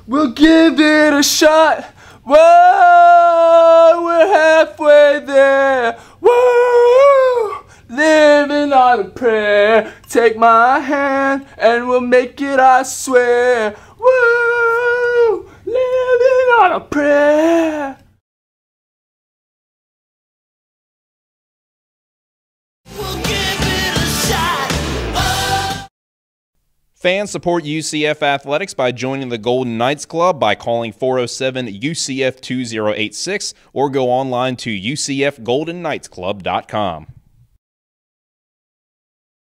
We'll give it a shot. Whoa, we're halfway there. Whoa, living on a prayer. Take my hand and we'll make it, I swear. Whoa, living on a prayer. Fans support UCF athletics by joining the Golden Knights Club by calling 407-UCF-2086 or go online to UCFGoldenKnightsClub.com.